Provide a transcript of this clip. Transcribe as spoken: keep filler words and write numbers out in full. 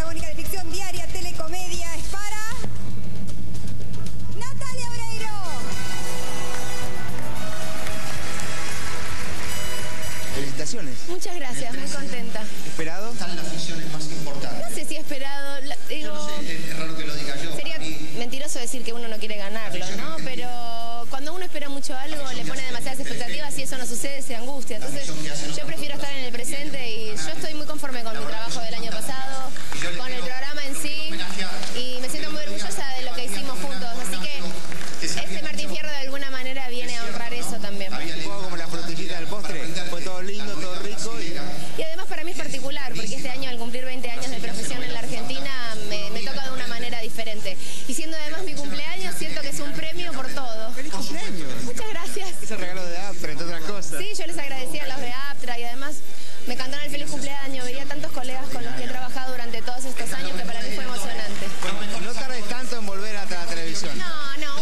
protagónica de ficción diaria, telecomedia, es para... Natalia Oreiro. Felicitaciones. Muchas gracias, muy contenta. ¿Esperado? Están las funciones más importantes. No sé si he esperado, la- digo, Yo no sé, es raro que lo diga yo. sería A mí, mentiroso decir que uno no quiere ganarlo, ¿no? Pero cuando uno espera mucho algo, le pone demasiadas expectativas y eso no sucede, se angustia. Entonces, yo prefiero estar en el presente y yo estoy muy conforme con mi trabajo del año pasado, con el programa en sí, y me siento muy orgullosa de lo que hicimos juntos. Así que este Martín Fierro de alguna manera viene a honrar eso también. Un poco como la frutillita del postre. Fue todo lindo, todo rico. Y... Y además para mí es particular, porque este año al cumplir veinte años de profesión en la Argentina me, me toca de una manera diferente. Y siendo además mi cumpleaños, siento que es un premio por todo. ¡Feliz cumpleaños! Muchas gracias. Es el regalo de Aptra, entre otras cosas. Sí, yo les agradecía a los de Aptra y además me cantaron el feliz cumpleaños. Veía tantos colegas con los que he trabajado durante todos estos años que para mí fue emocionante. No tardes tanto en volver a la televisión. No, no,